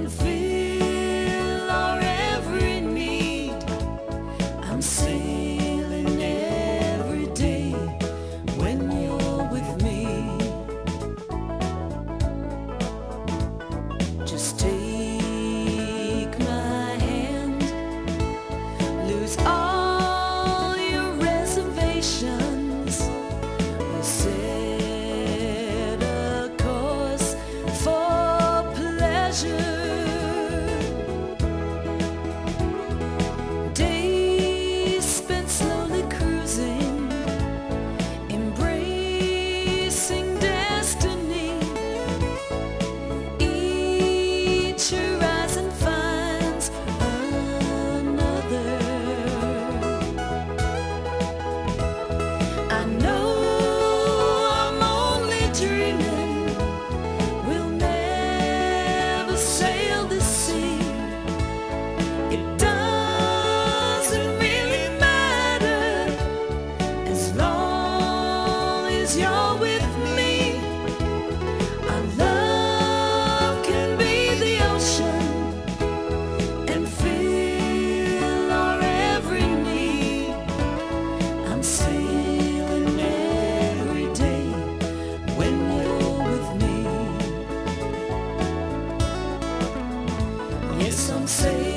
and fill our every need. I'm sailing every day when you're with me. Just take my hand, lose all your reservations. We'll set a course for pleasure. Days spent slowly cruising, embracing destiny. Each horizon finds another. I know I'm only dreaming. We'll never sail the sea. It doesn't really matter as long as you're with me. Our love can be the ocean and fill our every need. I'm sailing every day when you're with me. Yes, I'm sailing